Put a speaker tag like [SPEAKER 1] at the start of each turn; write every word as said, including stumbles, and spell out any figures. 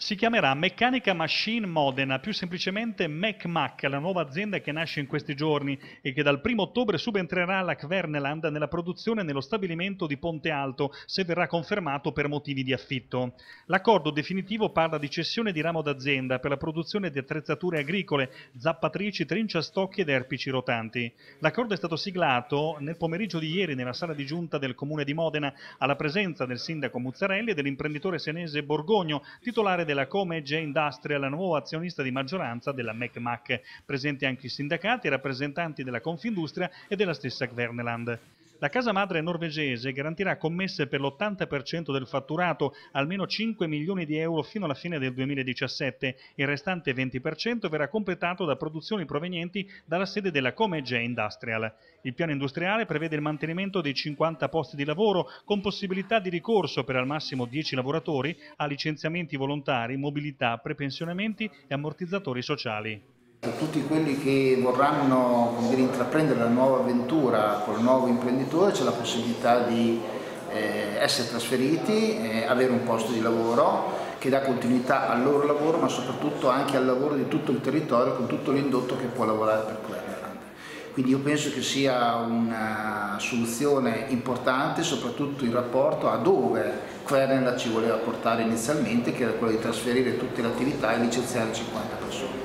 [SPEAKER 1] Si chiamerà Meccanica Machine Modena, più semplicemente MECMAC, la nuova azienda che nasce in questi giorni e che dal primo ottobre subentrerà alla Kverneland nella produzione nello stabilimento di Ponte Alto, se verrà confermato per motivi di affitto. L'accordo definitivo parla di cessione di ramo d'azienda per la produzione di attrezzature agricole, zappatrici, trinciastocchi ed erpici rotanti. L'accordo è stato siglato nel pomeriggio di ieri nella sala di giunta del Comune di Modena, alla presenza del sindaco Muzzarelli e dell'imprenditore senese Borgogno, titolare della Comeg Industrial, la nuova azionista di maggioranza della MECMAC, presenti anche i sindacati e rappresentanti della Confindustria e della stessa Kverneland. La casa madre norvegese garantirà commesse per l'ottanta per cento del fatturato, almeno cinque milioni di euro fino alla fine del duemiladiciassette. Il restante venti per cento verrà completato da produzioni provenienti dalla sede della Comeg Industrial. Il piano industriale prevede il mantenimento dei cinquanta posti di lavoro con possibilità di ricorso per al massimo dieci lavoratori a licenziamenti volontari, mobilità, prepensionamenti e ammortizzatori sociali.
[SPEAKER 2] Per tutti quelli che vorranno dire, intraprendere la nuova avventura con il nuovo imprenditore c'è la possibilità di eh, essere trasferiti, eh, avere un posto di lavoro che dà continuità al loro lavoro ma soprattutto anche al lavoro di tutto il territorio con tutto l'indotto che può lavorare per Kverneland. Quindi io penso che sia una soluzione importante soprattutto in rapporto a dove Kverneland ci voleva portare inizialmente, che era quello di trasferire tutte le attività e licenziare cinquanta persone.